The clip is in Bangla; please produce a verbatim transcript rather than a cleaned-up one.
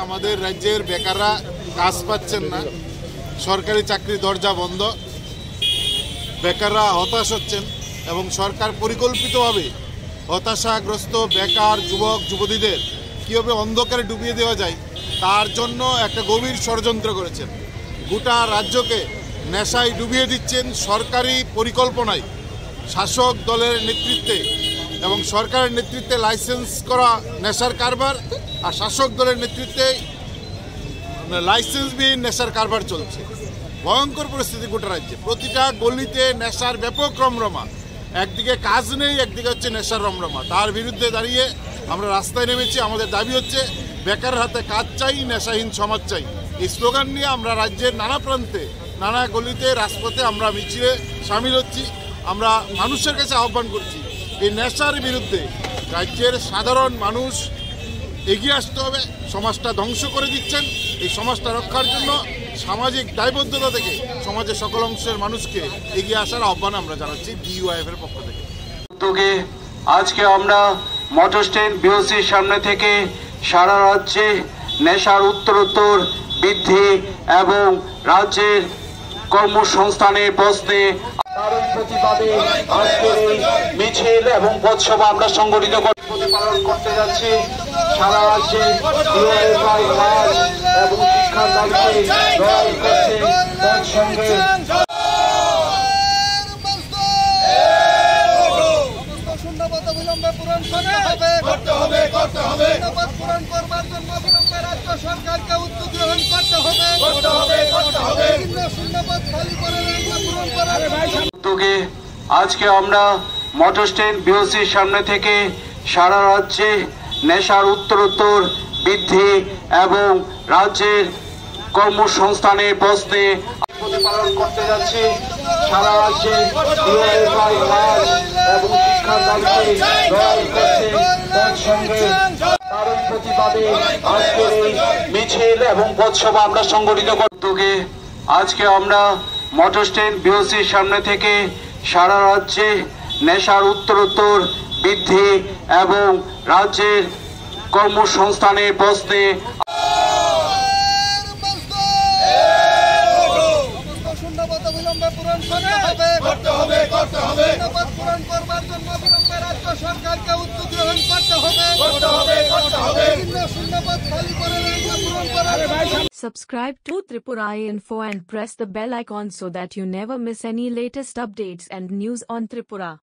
আমাদের রাজ্যের বেকাররা কাজ পাচ্ছেন না, সরকারি চাকরির দরজা বন্ধ, বেকাররা হতাশ হচ্ছেন এবং সরকার পরিকল্পিতভাবে হতাশাগ্রস্ত বেকার যুবক যুবতীদের কীভাবে অন্ধকারে ডুবিয়ে দেওয়া যায় তার জন্য একটা গভীর ষড়যন্ত্র করেছেন। গোটা রাজ্যকে নেশায় ডুবিয়ে দিচ্ছেন সরকারি পরিকল্পনায়, শাসক দলের নেতৃত্বে এবং সরকারের নেতৃত্বে লাইসেন্স করা নেশার কারবার আর শাসক দলের নেতৃত্বে লাইসেন্সবিহীন নেশার কারবার চলছে। ভয়ঙ্কর পরিস্থিতি গোটা রাজ্যে, প্রতিটা গলিতে নেশার ব্যাপক রমরমা, একদিকে কাজ নেই, একদিকে হচ্ছে নেশার রমরমা। তার বিরুদ্ধে দাঁড়িয়ে আমরা রাস্তায় নেমেছি। আমাদের দাবি হচ্ছে বেকার হাতে কাজ চাই, নেশাহীন সমাজ চাই। এই স্লোগান নিয়ে আমরা রাজ্যের নানা প্রান্তে, নানা গলিতে, রাজপথে আমরা মিছিলে সামিল হচ্ছি। আমরা মানুষের কাছে আহ্বান করছি, এই নেশার বিরুদ্ধে রাজ্যের সাধারণ মানুষ এগিয়ে আসতে হবে। সমাজটা ধ্বংস করে দিচ্ছেন, এই সমাজটা রক্ষার জন্য সামাজিক দায়বদ্ধতা থেকে সমাজের সকল অংশের মানুষকে এগিয়ে আসার আহ্বান আমরা জানাচ্ছি ডিইউআইএফ এর পক্ষ থেকে। উদ্যোগে আজকে আমরা মোটর স্ট্যান্ড বিওসির সামনে থেকে সারা রাজ্যে নেশার উত্তরোত্তর বৃদ্ধি এবং রাজ্যের কর্মসংস্থানের প্রশ্নে তারই প্রতিবাদে আজকের এই মিছিল এবং পথসভা আমরা সংগঠিত পালন করতে যাচ্ছি। সারা রাজ্যে এবং শিক্ষার দাবিতে লড়াই করছে তার সঙ্গে সরকারকে উদ্যোগ গ্রহণ করতে হবে। উদ্যোগে আজকে আমরা মোটর স্ট্যান্ড বিওসির সামনে থেকে সারা রাজ্যে নেশার উত্তরোত্তর বৃদ্ধি এবং রাজ্যের কর্মসংস্থানের প্রশ্নে পালন করতে যাচ্ছি। সারা রাজ্যে এবং শিক্ষার দাবিতে লড়াই করছে তার সঙ্গে তারই প্রতিবাদে আজকের এই মিছিল এবং পথসভা আমরা সংগঠিত উদ্যোগে আজকে আমরা মোটর স্ট্যান্ড বিওসির সামনে থেকে সারা রাজ্যে নেশার উত্তরোত্তর বৃদ্ধি এবং রাজ্যের কর্মসংস্থানের প্রশ্নে সরকারকে উদ্যোগ গ্রহণ করতে হবে। Subscribe to Tripura Info and press the bell icon so that you never miss any latest updates and news on Tripura.